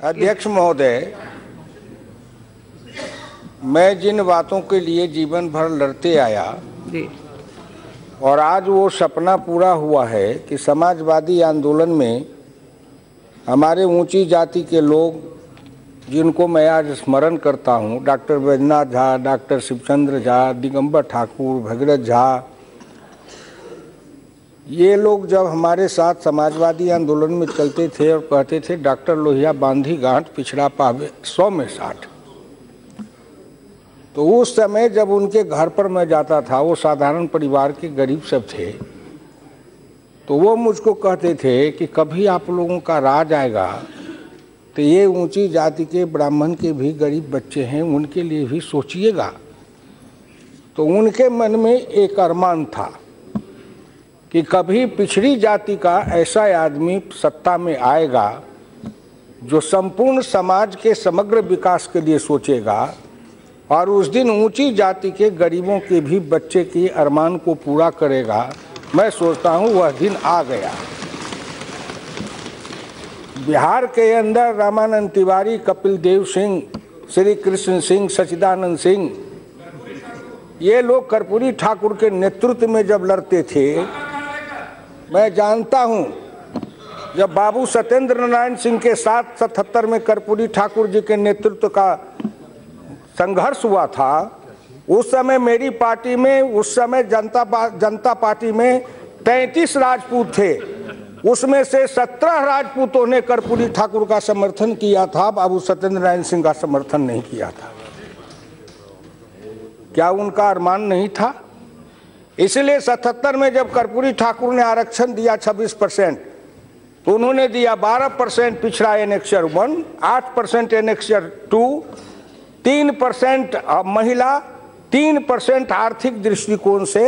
अध्यक्ष महोदय, मैं जिन बातों के लिए जीवन भर लड़ते आया और आज वो सपना पूरा हुआ है कि समाजवादी आंदोलन में हमारे ऊंची जाति के लोग, जिनको मैं आज स्मरण करता हूं, डॉक्टर बैजनाथ झा, डॉक्टर शिवचंद्र झा, दिगंबर ठाकुर, भगीरथ झा, ये लोग जब हमारे साथ समाजवादी आंदोलन में चलते थे और कहते थे डॉक्टर लोहिया बांधी गांठ पिछड़ा पावे 100 में 60, तो उस समय जब उनके घर पर मैं जाता था, वो साधारण परिवार के गरीब सब थे, तो वो मुझको कहते थे कि कभी आप लोगों का राज आएगा तो ये ऊंची जाति के ब्राह्मण के भी गरीब बच्चे हैं, उनके लिए भी सोचिएगा। तो उनके मन में एक अरमान था कि कभी पिछड़ी जाति का ऐसा आदमी सत्ता में आएगा जो संपूर्ण समाज के समग्र विकास के लिए सोचेगा और उस दिन ऊंची जाति के गरीबों के भी बच्चे के अरमान को पूरा करेगा। मैं सोचता हूं वह दिन आ गया। बिहार के अंदर रामानंद तिवारी, कपिल देव सिंह, श्री कृष्ण सिंह, सच्चिदानंद सिंह, ये लोग कर्पूरी ठाकुर के नेतृत्व में जब लड़ते थे, मैं जानता हूं जब बाबू सत्येंद्र नारायण सिंह के साथ 77 में कर्पूरी ठाकुर जी के नेतृत्व का संघर्ष हुआ था, उस समय मेरी पार्टी में, उस समय जनता पार्टी में 33 राजपूत थे, उसमें से 17 राजपूतों ने कर्पूरी ठाकुर का समर्थन किया था, बाबू सत्येंद्र नारायण सिंह का समर्थन नहीं किया था। क्या उनका अरमान नहीं था? इसलिए 77 में जब कर्पूरी ठाकुर ने आरक्षण दिया 26%, तो उन्होंने दिया 12% पिछड़ा एनेक्सर 1, 8% एनेक्सर 2, 3% महिला, 3% आर्थिक दृष्टिकोण से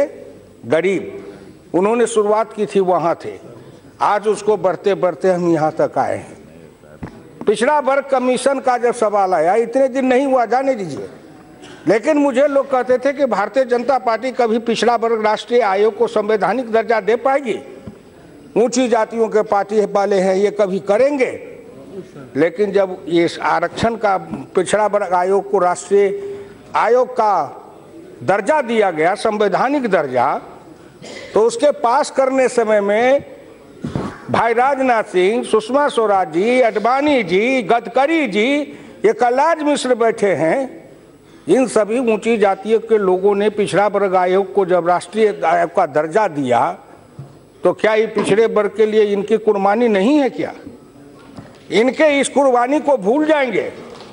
गरीब। उन्होंने शुरुआत की थी, वहां थे। आज उसको बढ़ते बढ़ते हम यहाँ तक आए हैं। पिछड़ा वर्ग कमीशन का जब सवाल आया, इतने दिन नहीं हुआ, जाने दीजिए, लेकिन मुझे लोग कहते थे कि भारतीय जनता पार्टी कभी पिछड़ा वर्ग राष्ट्रीय आयोग को संवैधानिक दर्जा दे पाएगी? ऊंची जातियों के पार्टी वाले हैं, ये कभी करेंगे? लेकिन जब ये आरक्षण का पिछड़ा वर्ग आयोग को राष्ट्रीय आयोग का दर्जा दिया गया, संवैधानिक दर्जा, तो उसके पास करने समय में भाई राजनाथ सिंह, सुषमा स्वराज जी, अडवाणी जी, गडकरी जी, ये कलराज मिश्र बैठे हैं, इन सभी ऊंची जातियों के लोगों ने पिछड़ा वर्ग आयोग को जब राष्ट्रीय आयोग का दर्जा दिया, तो क्या ये पिछड़े वर्ग के लिए इनकी कुर्बानी नहीं है? क्या इनके इस कुर्बानी को भूल जाएंगे?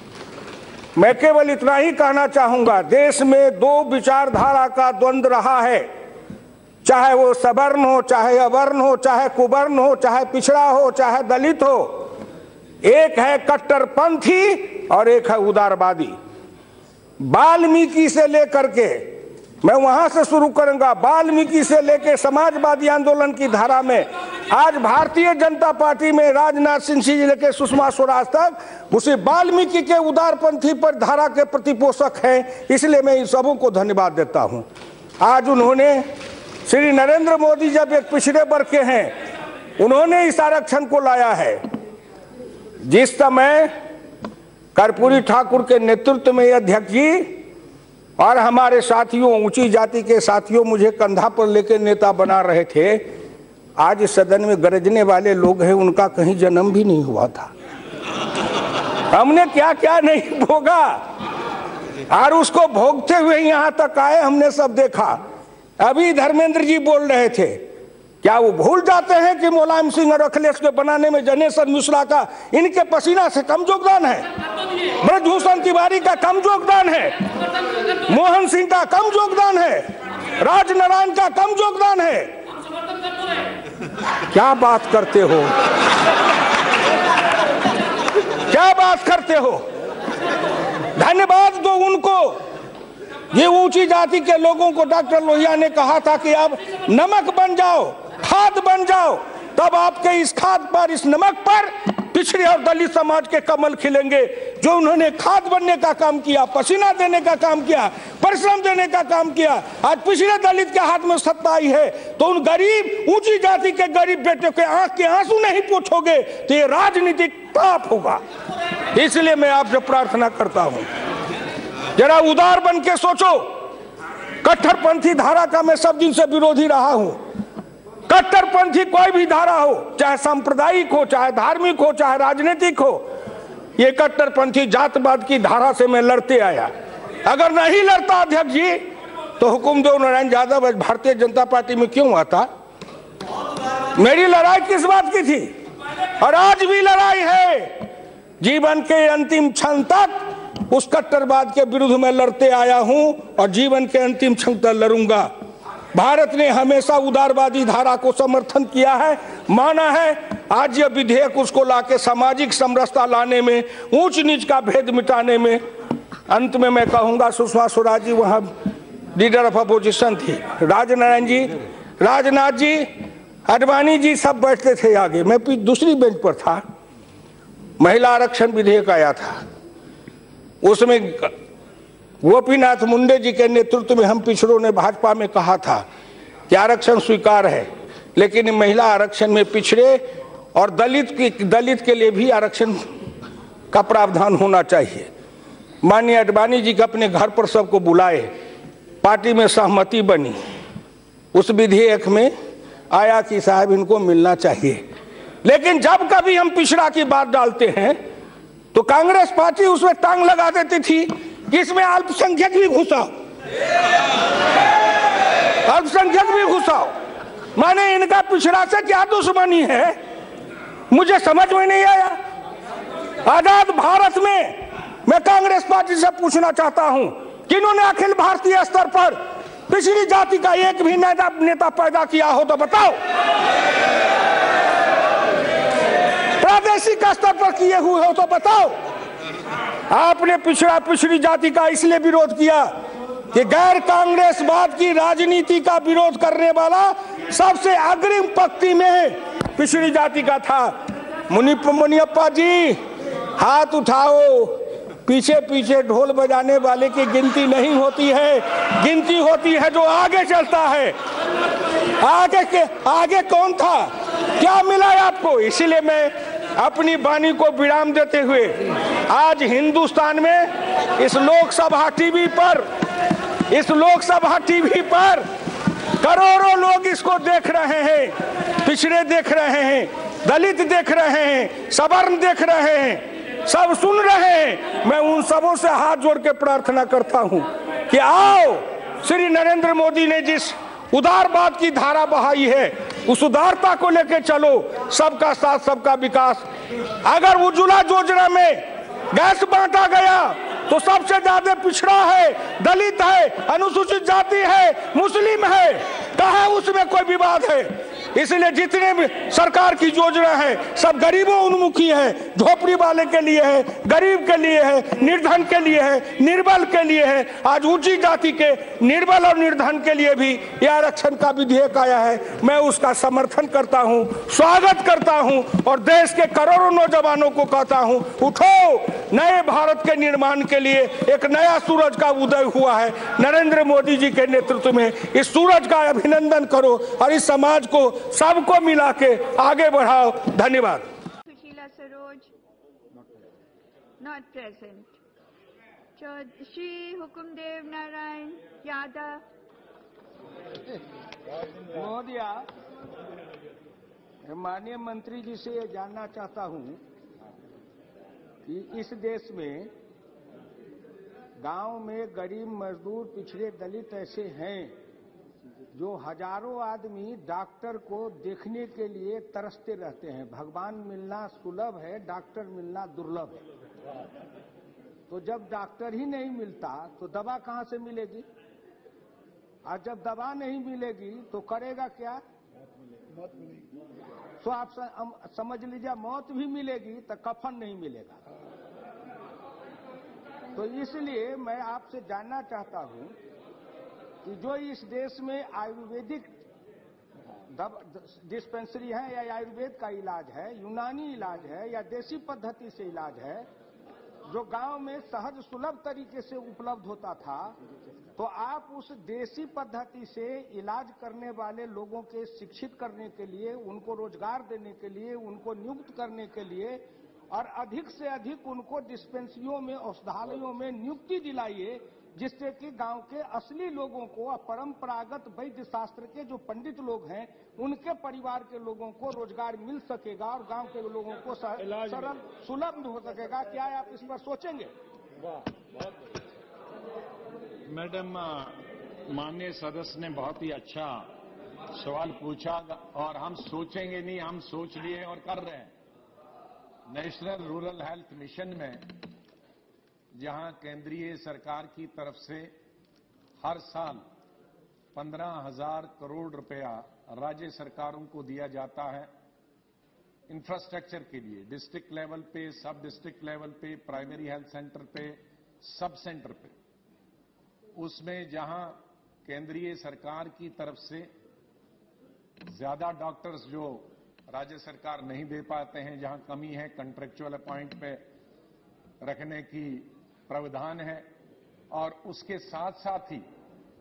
मैं केवल इतना ही कहना चाहूंगा, देश में 2 विचारधारा का द्वंद्व रहा है, चाहे वो सवर्ण हो, चाहे अवर्ण हो, चाहे कुवर्ण हो, चाहे पिछड़ा हो, चाहे दलित हो। एक है कट्टरपंथी और एक है उदारवादी। वाल्मीकि से लेकर के, मैं वहां से शुरू करूंगा, वाल्मीकि से लेकर समाजवादी आंदोलन की धारा में आज भारतीय जनता पार्टी में राजनाथ सिंह से लेकर सुषमा स्वराज तक उसी वाल्मीकि के उदारपंथी पर धारा के प्रतिपोषक हैं। इसलिए मैं इन सबों को धन्यवाद देता हूं। आज उन्होंने, श्री नरेंद्र मोदी जब एक पिछड़े वर्ग के हैं, उन्होंने इस आरक्षण को लाया है। जिस समय कर्पूरी ठाकुर के नेतृत्व में अध्यक्ष जी और हमारे साथियों, ऊंची जाति के साथियों, मुझे कंधा पर लेकर नेता बना रहे थे, आज इस सदन में गरजने वाले लोग हैं, उनका कहीं जन्म भी नहीं हुआ था। हमने क्या क्या नहीं भोगा और उसको भोगते हुए यहाँ तक आए, हमने सब देखा। अभी धर्मेंद्र जी बोल रहे थे, क्या वो भूल जाते हैं कि मुलायम सिंह और अखिलेश के बनाने में जनेश्वर मिश्रा का, इनके पसीना से कम योगदान है? ब्रजभूषण तिवारी का कम योगदान है? मोहन सिंह का कम योगदान है? राजनारायण का कम योगदान है? क्या बात करते हो? क्या बात करते हो? धन्यवाद दो उनको। ये ऊंची जाति के लोगों को डॉक्टर लोहिया ने कहा था कि आप नमक बन जाओ, खाद बन जाओ, तब आपके इस खाद पर, इस नमक पर पिछड़े और दलित समाज के कमल खिलेंगे। जो उन्होंने खाद बनने का काम किया, पसीना देने का काम किया, परिश्रम देने का काम किया, आज पिछड़े दलित के हाथ में सत्ता आई है, तो उन गरीब ऊंची जाति के गरीब बेटे के आंख के आंसू नहीं पोंछोगे तो ये राजनीतिक पाप होगा। इसलिए मैं आपसे प्रार्थना करता हूं, जरा उदार बन के सोचो। कट्टरपंथी धारा का मैं सब दिन से विरोधी रहा हूं। कट्टरपंथी कोई भी धारा हो, चाहे सांप्रदायिक हो, चाहे धार्मिक हो, चाहे राजनीतिक हो, ये कट्टरपंथी जातवाद की धारा से मैं लड़ते आया। अगर नहीं लड़ता अध्यक्ष जी, तो हुकुमदेव नारायण यादव आज भारतीय जनता पार्टी में क्यों आता? मेरी लड़ाई किस बात की थी? और आज भी लड़ाई है। जीवन के अंतिम क्षण तक उस कट्टरवाद के विरुद्ध में लड़ते आया हूं और जीवन के अंतिम क्षण तक लड़ूंगा। भारत ने हमेशा उदारवादी धारा को समर्थन किया है, माना है। आज यह विधेयक उसको लाके सामाजिक समरसता लाने में, ऊंच नीच का भेद मिटाने में। अंत में मैं कहूंगा, सुषमा स्वराज जी वहां लीडर ऑफ अपोजिशन थी, राजनारायण जी, राजनाथ जी, अडवाणी जी सब बैठते थे आगे, मैं दूसरी बेंच पर था। महिला आरक्षण विधेयक आया था, उसमें गोपीनाथ मुंडे जी के नेतृत्व में हम पिछड़ों ने भाजपा में कहा था कि आरक्षण स्वीकार है, लेकिन महिला आरक्षण में पिछड़े और दलित के लिए भी आरक्षण का प्रावधान होना चाहिए। माननीय अडवाणी जी के अपने घर पर सबको बुलाए, पार्टी में सहमति बनी, उस विधेयक में आया कि साहब इनको मिलना चाहिए। लेकिन जब कभी हम पिछड़ा की बात डालते हैं तो कांग्रेस पार्टी उसमें टांग लगा देती थी कि इसमें अल्पसंख्यक भी घुसाओ, अल्पसंख्यक भी घुसाओ। माने इनका पिछड़ा से क्या दुश्मनी है, मुझे समझ में नहीं आया। आजाद भारत में मैं कांग्रेस पार्टी से पूछना चाहता हूं कि इन्होंने अखिल भारतीय स्तर पर पिछड़ी जाति का एक भी नेता पैदा किया हो तो बताओ। प्रादेशिक स्तर पर किए हुए हो तो बताओ। आपने पिछड़ी जाति का इसलिए विरोध किया कि गैर कांग्रेसवाद की राजनीति का विरोध करने वाला सबसे अग्रिम पंक्ति में पिछड़ी जाति का था। मुनियप्पा जी हाथ उठाओ। पीछे पीछे ढोल बजाने वाले की गिनती नहीं होती है, गिनती होती है जो आगे चलता है। आगे कौन था, क्या मिला आपको? इसीलिए मैं अपनी वाणी को विराम देते हुए आज हिंदुस्तान में इस लोकसभा टीवी पर करोड़ों लोग इसको देख रहे हैं। पिछड़े देख रहे हैं, दलित देख रहे हैं, सवर्ण देख रहे हैं, सब सुन रहे हैं। मैं उन सबों से हाथ जोड़ के प्रार्थना करता हूं कि आओ, श्री नरेंद्र मोदी ने जिस उदारवाद की धारा बहाई है उस उदारता को लेकर चलो। सबका साथ सबका विकास। अगर उज्ज्वला योजना में गैस बांटा गया तो सबसे ज्यादा पिछड़ा है, दलित है, अनुसूचित जाति है, मुस्लिम है, कहाँ उसमें कोई विवाद है? इसलिए जितने भी सरकार की योजना है सब गरीबों उन्मुखी है, झोपड़ी वाले के लिए है, गरीब के लिए है, निर्धन के लिए है, निर्बल के लिए है। आज ऊंची जाति के निर्बल और निर्धन के लिए भी यह आरक्षण का विधेयक आया है। मैं उसका समर्थन करता हूं, स्वागत करता हूं और देश के करोड़ों नौजवानों को कहता हूं, उठो, नए भारत के निर्माण के लिए एक नया सूरज का उदय हुआ है। नरेंद्र मोदी जी के नेतृत्व में इस सूरज का अभिनंदन करो और इस समाज को सबको मिला के आगे बढ़ाओ। धन्यवाद। Sushila Saroj not present. श्री हुकुमदेव नारायण यादव महोदया, माननीय मंत्री जी से जानना चाहता हूं कि इस देश में गांव में गरीब, मजदूर, पिछड़े, दलित ऐसे हैं जो हजारों आदमी डॉक्टर को देखने के लिए तरसते रहते हैं। भगवान मिलना सुलभ है, डॉक्टर मिलना दुर्लभ है। तो जब डॉक्टर ही नहीं मिलता तो दवा कहां से मिलेगी? और जब दवा नहीं मिलेगी तो करेगा क्या? मौत मिलेगी। तो आप समझ लीजिए, मौत भी मिलेगी तो कफन नहीं मिलेगा। तो इसलिए मैं आपसे जानना चाहता हूं कि जो इस देश में आयुर्वेदिक डिस्पेंसरी है या आयुर्वेद का इलाज है, यूनानी इलाज है या देसी पद्धति से इलाज है, जो गांव में सहज सुलभ तरीके से उपलब्ध होता था, तो आप उस देसी पद्धति से इलाज करने वाले लोगों के शिक्षित करने के लिए, उनको रोजगार देने के लिए, उनको नियुक्त करने के लिए और अधिक से अधिक उनको डिस्पेंसरियों में, औषधालयों में नियुक्ति दिलाइए, जिससे कि गांव के असली लोगों को और परंपरागत वैद्य शास्त्र के जो पंडित लोग हैं उनके परिवार के लोगों को रोजगार मिल सकेगा और गांव के लोगों को सरल सुलभ हो सकेगा। क्या आप इस पर सोचेंगे? मैडम, माननीय सदस्य ने बहुत ही अच्छा सवाल पूछा और हम सोचेंगे नहीं, हम सोच लिए और कर रहे हैं। नेशनल रूरल हेल्थ मिशन में जहां केंद्रीय सरकार की तरफ से हर साल 15,000 करोड़ रुपया राज्य सरकारों को दिया जाता है इंफ्रास्ट्रक्चर के लिए, डिस्ट्रिक्ट लेवल पे, सब डिस्ट्रिक्ट लेवल पे, प्राइमरी हेल्थ सेंटर पे, सब सेंटर पे, उसमें जहां केंद्रीय सरकार की तरफ से ज्यादा डॉक्टर्स जो राज्य सरकार नहीं दे पाते हैं, जहां कमी है, कॉन्ट्रेक्चुअल अपॉइंट पे रखने की प्रावधान है। और उसके साथ साथ ही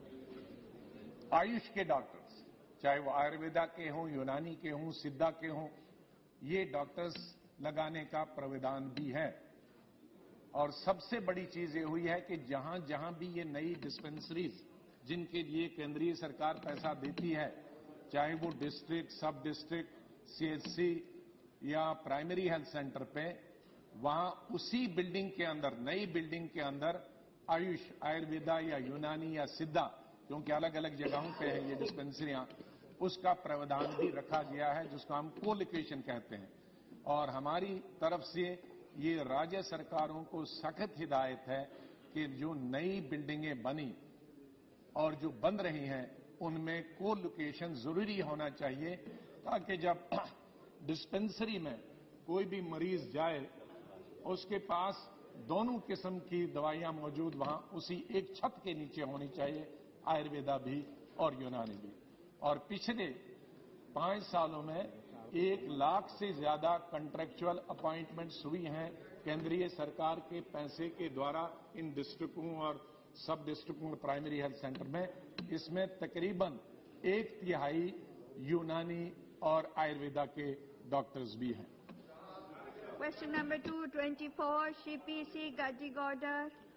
आयुष के डॉक्टर्स, चाहे वो आयुर्वेदा के हों, यूनानी के हों, सिद्धा के हों, ये डॉक्टर्स लगाने का प्रावधान भी है। और सबसे बड़ी चीज ये हुई है कि जहां जहां भी ये नई डिस्पेंसरीज जिनके लिए केंद्रीय सरकार पैसा देती है, चाहे वो डिस्ट्रिक्ट, सब डिस्ट्रिक्ट, सीएचसी या प्राइमरी हेल्थ सेंटर पे, वहां उसी बिल्डिंग के अंदर, नई बिल्डिंग के अंदर आयुष, आयुर्वेदा या यूनानी या सिद्धा, क्योंकि अलग अलग जगहों पे है ये डिस्पेंसरियां, उसका प्रावधान भी रखा गया है, जिसको हम कोलोकेशन कहते हैं। और हमारी तरफ से ये राज्य सरकारों को सख्त हिदायत है कि जो नई बिल्डिंगें बनी और जो बन रही हैं उनमें कोलोकेशन जरूरी होना चाहिए, ताकि जब डिस्पेंसरी में कोई भी मरीज जाए उसके पास दोनों किस्म की दवाइयां मौजूद वहां उसी एक छत के नीचे होनी चाहिए, आयुर्वेदा भी और यूनानी भी। और पिछले 5 सालों में 1 लाख से ज्यादा कॉन्ट्रेक्चुअल अपॉइंटमेंट्स हुई हैं केंद्रीय सरकार के पैसे के द्वारा इन डिस्ट्रिक्टों और सब डिस्ट्रिक्टों और प्राइमरी हेल्थ सेंटर में। इसमें तकरीबन 1/3 यूनानी और आयुर्वेदा के डॉक्टर्स भी हैं। Question number 224, Shri P.C. Gajigowda.